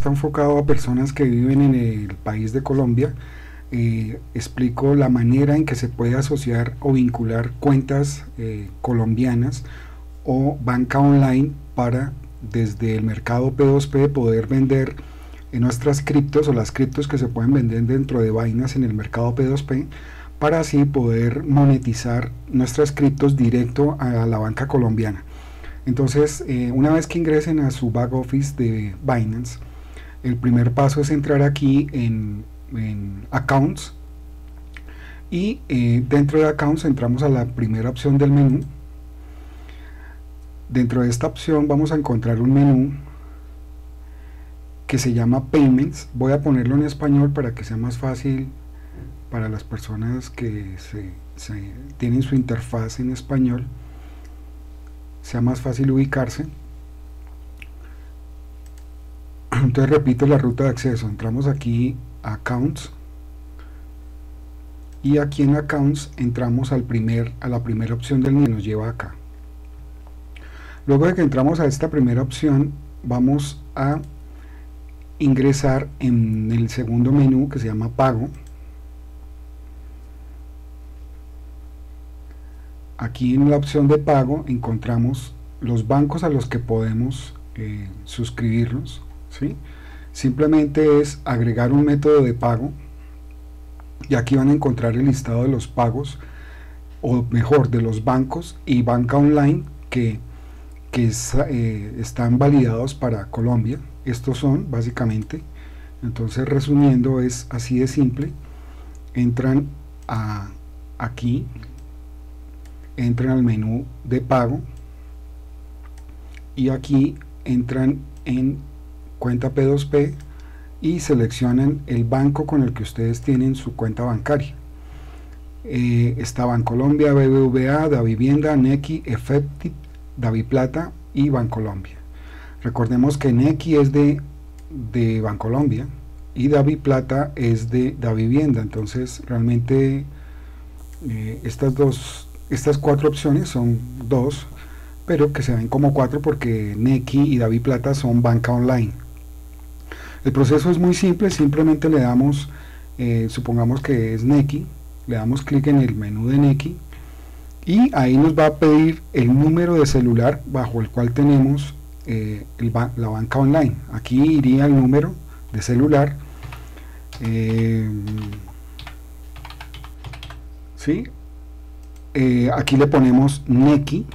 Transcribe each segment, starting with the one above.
está enfocado a personas que viven en el país de Colombia. Explico la manera en que se puede asociar o vincular cuentas colombianas o banca online para desde el mercado P2P poder vender nuestras criptos o las criptos que se pueden vender dentro de Binance en el mercado P2P, para así poder monetizar nuestras criptos directo a la banca colombiana. Entonces, una vez que ingresen a su back office de Binance, el primer paso es entrar aquí en Accounts, y dentro de Accounts entramos a la primera opción del menú. Dentro de esta opción vamos a encontrar un menú que se llama Payments. Voy a ponerlo en español para que sea más fácil para las personas que tienen su interfaz en español, sea más fácil ubicarse. Entonces repito la ruta de acceso. Entramos aquí a Accounts, y aquí en Accounts entramos a la primera opción del menú, nos lleva acá. Luego de que entramos a esta primera opción, vamos a ingresar en el segundo menú que se llama Pago. Aquí en la opción de pago encontramos los bancos a los que podemos suscribirnos, ¿sí? Simplemente es agregar un método de pago, y aquí van a encontrar el listado de los pagos, o mejor, de los bancos y banca online que están validados para Colombia. Estos son básicamente, entonces resumiendo, es así de simple. Entran aquí, entran al menú de pago, y aquí entran en cuenta P2P y seleccionan el banco con el que ustedes tienen su cuenta bancaria. Está Bancolombia, BBVA, Davivienda, Nequi, Efectiv, Daviplata y Bancolombia. Recordemos que Nequi es de Bancolombia y Daviplata es de Davivienda. Entonces realmente estas cuatro opciones son dos, pero que se ven como cuatro porque Nequi y Daviplata son banca online. El proceso es muy simple. Simplemente le damos, supongamos que es Nequi, le damos clic en el menú de Nequi, y ahí nos va a pedir el número de celular bajo el cual tenemos la banca online. Aquí iría el número de celular, ¿sí? Aquí le ponemos Nequi,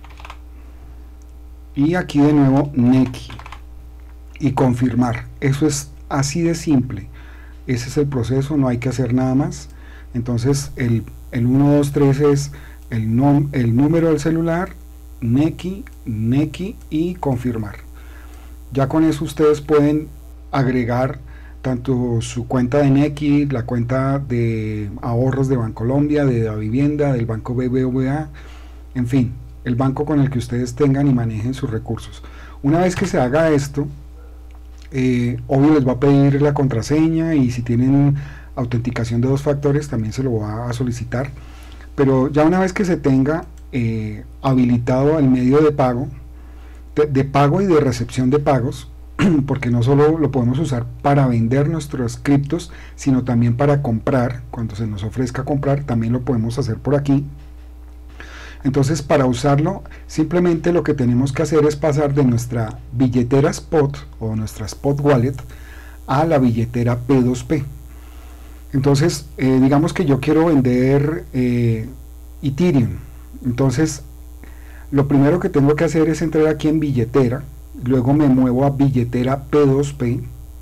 y aquí de nuevo Nequi, y confirmar. Eso es así de simple. Ese es el proceso, no hay que hacer nada más. Entonces el 1, 2, 3 es el número del celular, Nequi y confirmar. Ya con eso ustedes pueden agregar tanto su cuenta de Nequi, la cuenta de ahorros de Bancolombia, de Davivienda, del banco BBVA, en fin, el banco con el que ustedes tengan y manejen sus recursos. Una vez que se haga esto, obvio les va a pedir la contraseña, y si tienen autenticación de 2 factores también se lo va a solicitar. Pero ya una vez que se tenga habilitado el medio de pago y de recepción de pagos, porque no solo lo podemos usar para vender nuestros criptos, sino también para comprar. Cuando se nos ofrezca comprar, también lo podemos hacer por aquí. Entonces, para usarlo, simplemente lo que tenemos que hacer es pasar de nuestra billetera Spot o nuestra Spot Wallet a la billetera P2P. Entonces, digamos que yo quiero vender Ethereum. Entonces, lo primero que tengo que hacer es entrar aquí en billetera, luego me muevo a billetera P2P.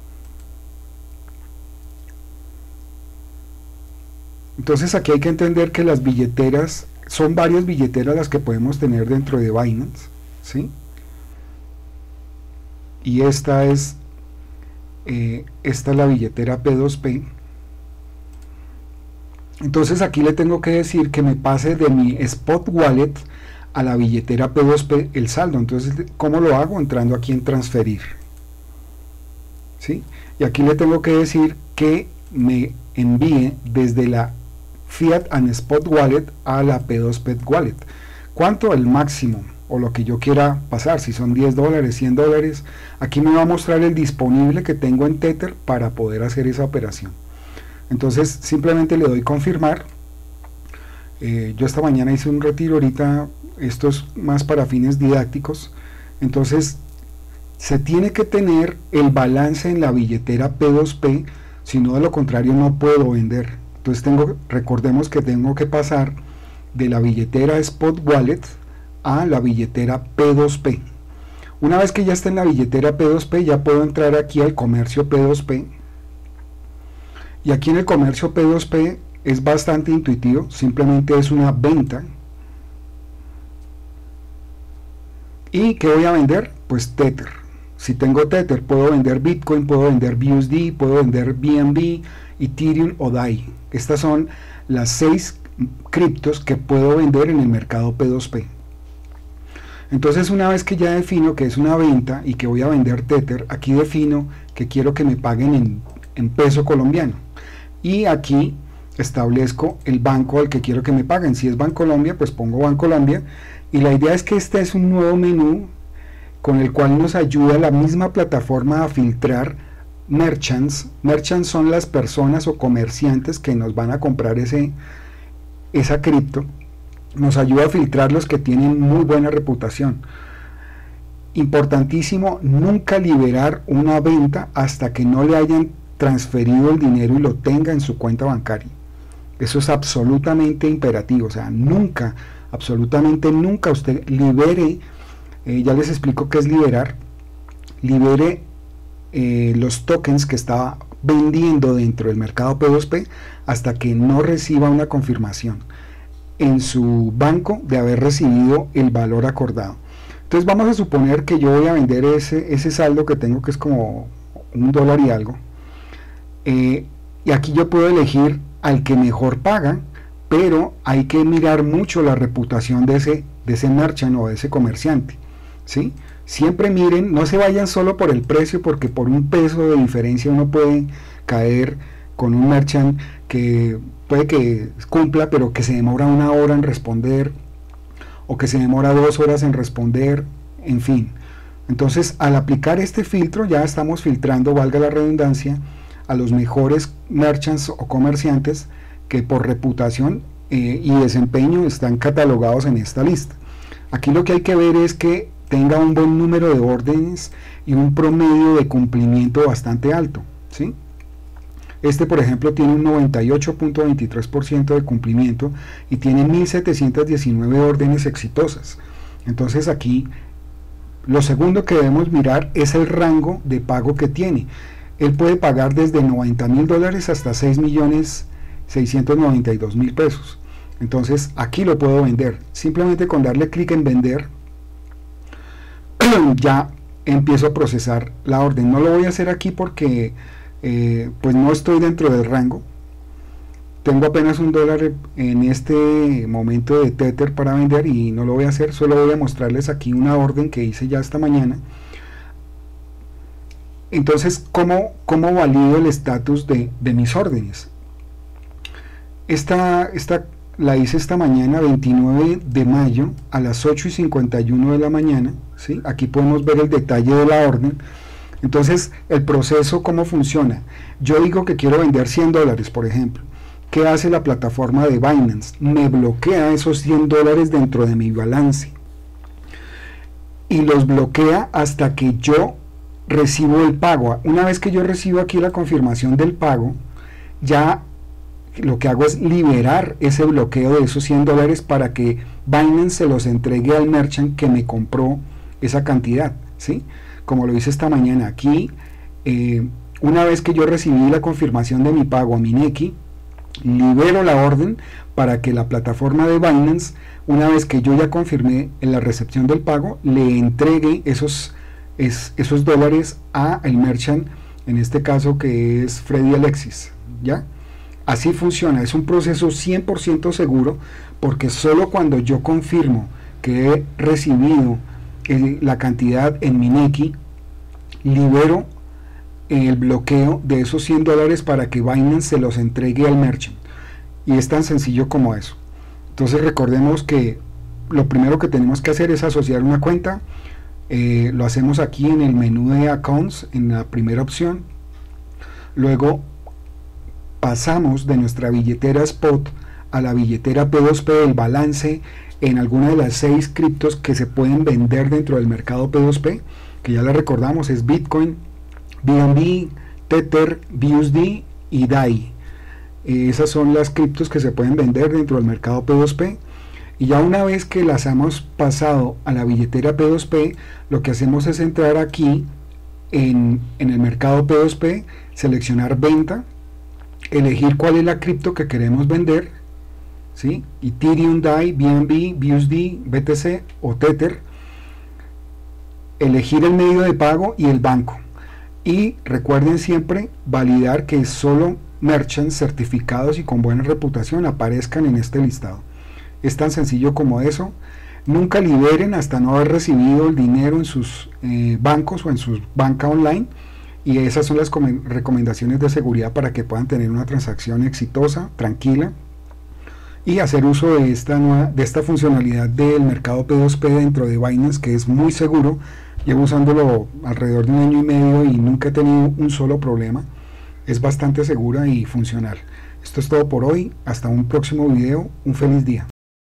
Entonces aquí hay que entender que las billeteras, son varias billeteras las que podemos tener dentro de Binance, ¿sí? Y esta es la billetera P2P. Entonces aquí le tengo que decir que me pase de mi Spot Wallet a la billetera P2P el saldo. Entonces, ¿cómo lo hago? Entrando aquí en transferir, ¿sí? Y aquí le tengo que decir que me envíe desde la Fiat and Spot Wallet a la P2P Wallet. ¿Cuánto? El máximo. o lo que yo quiera pasar, si son 10 dólares, 100 dólares, aquí me va a mostrar el disponible que tengo en Tether para poder hacer esa operación. Entonces simplemente le doy confirmar. Yo esta mañana hice un retiro, ahorita esto es más para fines didácticos. Entonces se tiene que tener el balance en la billetera P2P, si no, de lo contrario no puedo vender. Entonces recordemos que tengo que pasar de la billetera Spot Wallet a la billetera P2P. Una vez que ya está en la billetera P2P, ya puedo entrar aquí al comercio P2P. Y aquí en el comercio P2P es bastante intuitivo, simplemente es una venta. ¿Y qué voy a vender? Pues Tether. Si tengo Tether, puedo vender Bitcoin, puedo vender BUSD, puedo vender BNB, Ethereum o DAI. Estas son las 6 criptos que puedo vender en el mercado P2P. Entonces, una vez que ya defino que es una venta y que voy a vender Tether, aquí defino que quiero que me paguen en peso colombiano. Y aquí establezco el banco al que quiero que me paguen. Si es Bancolombia, pues pongo Bancolombia. Y la idea es que este es un nuevo menú con el cual nos ayuda la misma plataforma a filtrar merchants. Merchants son las personas o comerciantes que nos van a comprar esa cripto. Nos ayuda a filtrar los que tienen muy buena reputación. Importantísimo, nunca liberar una venta hasta que no le hayan transferido el dinero y lo tenga en su cuenta bancaria. Eso es absolutamente imperativo. O sea, nunca, absolutamente nunca usted libere, ya les explico qué es liberar, libere los tokens que estaba vendiendo dentro del mercado P2P hasta que no reciba una confirmación en su banco de haber recibido el valor acordado. Entonces vamos a suponer que yo voy a vender ese saldo que tengo, que es como $1 y algo, y aquí yo puedo elegir al que mejor paga, pero hay que mirar mucho la reputación de ese merchant o de ese comerciante, ¿sí? Siempre miren, no se vayan solo por el precio, porque por un peso de diferencia uno puede caer con un merchant que puede que cumpla, pero que se demora 1 hora en responder, o que se demora 2 horas en responder, en fin. Entonces, al aplicar este filtro, ya estamos filtrando, valga la redundancia, a los mejores merchants o comerciantes que por reputación y desempeño están catalogados en esta lista. Aquí lo que hay que ver es que tenga un buen número de órdenes y un promedio de cumplimiento bastante alto, ¿sí? Este, por ejemplo, tiene un 98.23% de cumplimiento y tiene 1719 órdenes exitosas. Entonces aquí lo segundo que debemos mirar es el rango de pago que tiene. Él puede pagar desde $90,000 hasta 6.692.000 pesos. Entonces aquí lo puedo vender. Simplemente con darle clic en vender ya empiezo a procesar la orden. No lo voy a hacer aquí porque pues no estoy dentro del rango. Tengo apenas $1 en este momento de Tether para vender y no lo voy a hacer. Solo voy a mostrarles aquí una orden que hice ya esta mañana. Entonces, ¿cómo valido el estatus de mis órdenes? Esta la hice esta mañana, 29 de mayo, a las 8:51 de la mañana, ¿sí? Aquí podemos ver el detalle de la orden. Entonces, el proceso, ¿cómo funciona? Yo digo que quiero vender $100, por ejemplo. ¿Qué hace la plataforma de Binance? Me bloquea esos $100 dentro de mi balance. Y los bloquea hasta que yo recibo el pago. Una vez que yo recibo aquí la confirmación del pago, ya lo que hago es liberar ese bloqueo de esos $100 para que Binance se los entregue al merchant que me compró esa cantidad, ¿sí? Como lo hice esta mañana aquí, una vez que yo recibí la confirmación de mi pago a mi Nequi, libero la orden para que la plataforma de Binance, una vez que yo ya confirmé en la recepción del pago, le entregue esos dólares a el merchant, en este caso que es Freddy Alexis, ¿ya? Así funciona, es un proceso 100% seguro, porque solo cuando yo confirmo que he recibido la cantidad en mi Nequi, libero el bloqueo de esos $100 para que Binance se los entregue al merchant. Y es tan sencillo como eso. Entonces recordemos que lo primero que tenemos que hacer es asociar una cuenta. Lo hacemos aquí en el menú de Accounts, en la primera opción. Luego pasamos de nuestra billetera Spot a la billetera P2P, el balance en alguna de las 6 criptos que se pueden vender dentro del mercado P2P, que ya le recordamos, es Bitcoin, BNB, Tether, BUSD y DAI. Esas son las criptos que se pueden vender dentro del mercado P2P. Y ya una vez que las hemos pasado a la billetera P2P, lo que hacemos es entrar aquí en el mercado P2P, seleccionar venta, elegir cuál es la cripto que queremos vender, ¿sí? Ethereum, DAI, BNB, BUSD, BTC o Tether, elegir el medio de pago y el banco. Y recuerden siempre validar que solo merchants certificados y con buena reputación aparezcan en este listado. Es tan sencillo como eso. Nunca liberen hasta no haber recibido el dinero en sus bancos o en su banca online, y esas son las recomendaciones de seguridad para que puedan tener una transacción exitosa, tranquila, y hacer uso de esta funcionalidad del mercado P2P dentro de Binance, que es muy seguro. Llevo usándolo alrededor de 1 año y medio y nunca he tenido un solo problema. Es bastante segura y funcional. Esto es todo por hoy. Hasta un próximo video. Un feliz día.